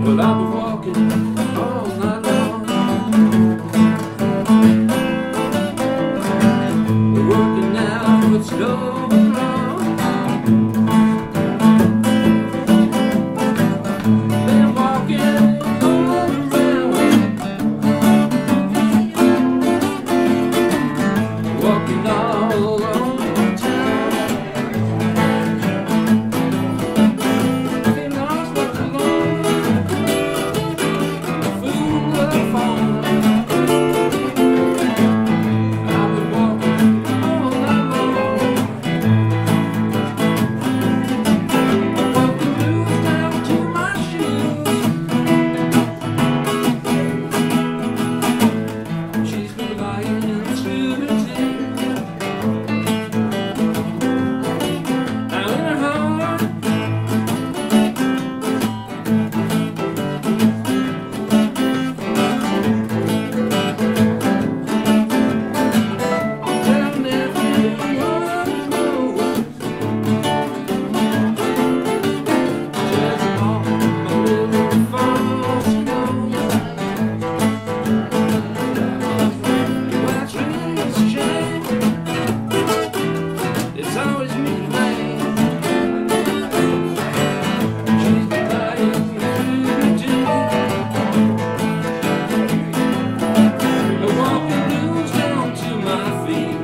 Well, I'll be walking all night long, working out what's going wrong. Been walking all around, walking all along town. Been lost but alone, a fool of a phone. I've been walking all night long, walking blues down to my shoes. She's been lying through the tears. Now in her heart, tell me if you want to know. Just all my little false notes. Well, it's really a shame. It's always me to blame. She's been lying through the day, walking blues down to my feet.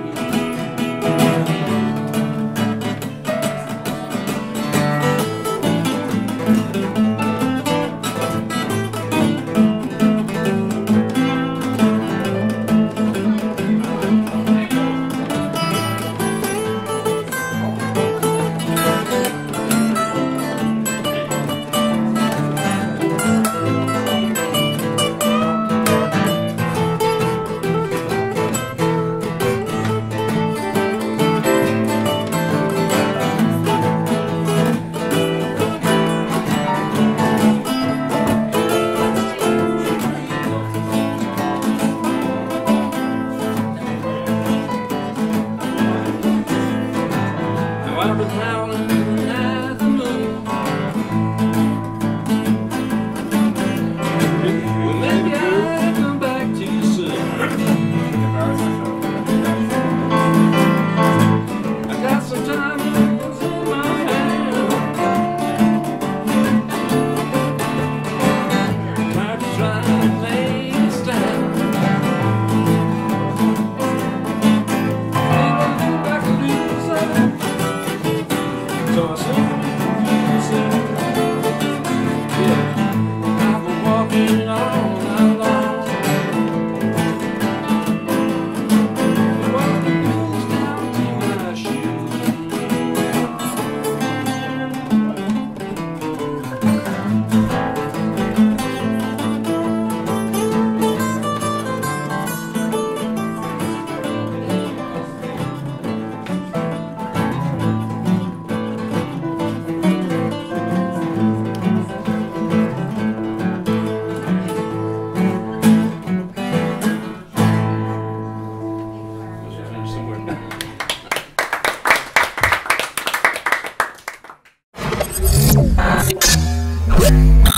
Now I've been howling at the moon. Well, maybe I'll come back too soon. I got some diamonds in my hand. Might be trying to make a stand. Maybe I'll look like a loser. So I said, yeah, I've been walking all night long, walking blues down to my shoes. Somewhere.